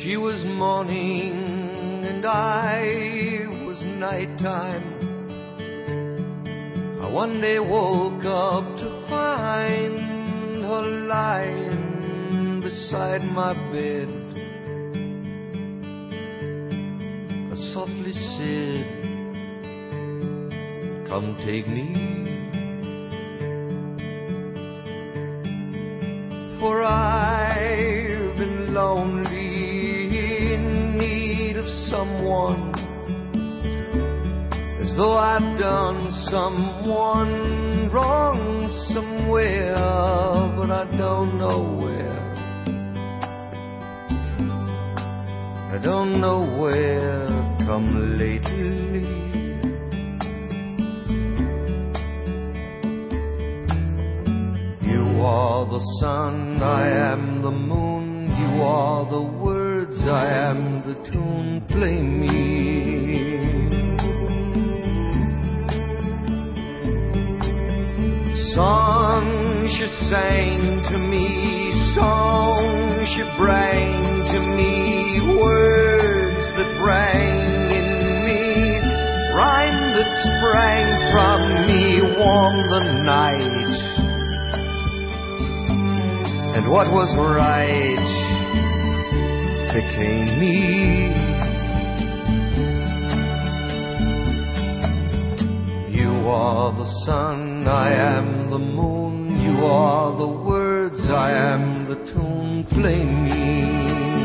She was morning and I was nighttime. I one day woke up to find her lying beside my bed. I softly said, "Come take me, for I've been lonely, in need of someone, as though I'd done someone wrong somewhere, but I don't know where. I don't know where, come lately. You are the sun, I am the moon. You are the words, I am the tune. Play me. Songs she sang to me, songs she bring to me, words that rang in me, rhyme that sprang from me, warm the night. And what was right became me. You are the sun, I am the moon. You are the words, I am the tune. Play me.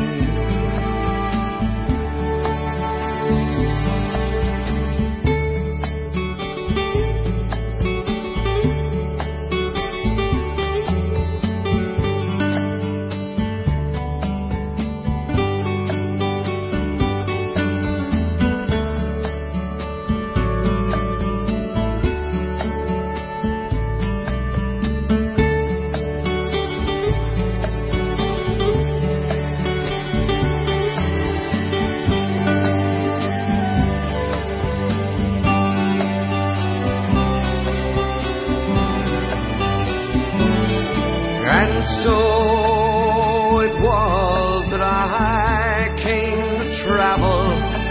And so it was that I came to travel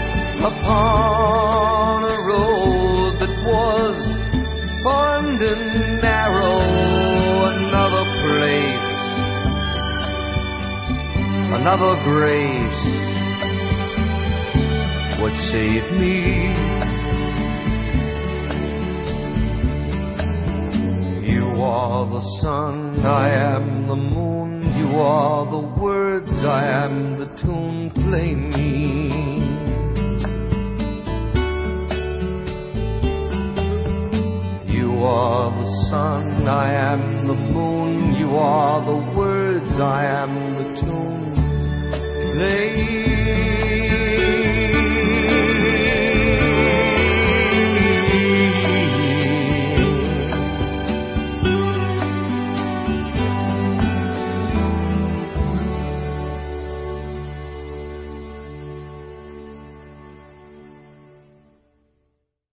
upon a road that was fond and narrow. Another place, another grace would save me. You are the sun, I am the moon. You are the words, I am the tune. Play me. You are the sun, I am the moon. You are the words, I am the tune. Play